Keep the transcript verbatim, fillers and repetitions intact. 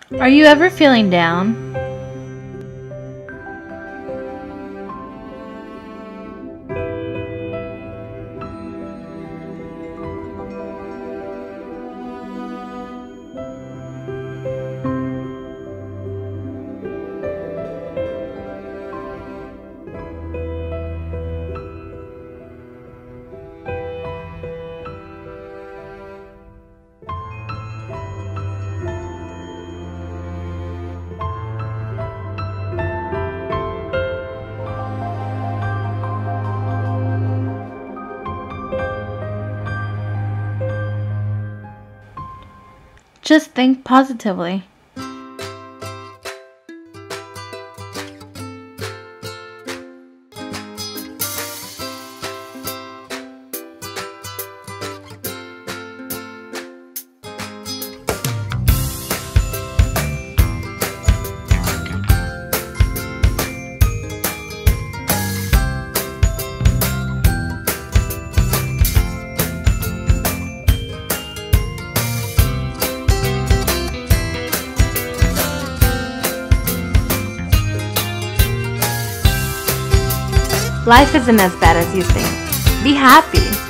Are you ever feeling down? Just think positively. Life isn't as bad as you think. Be happy.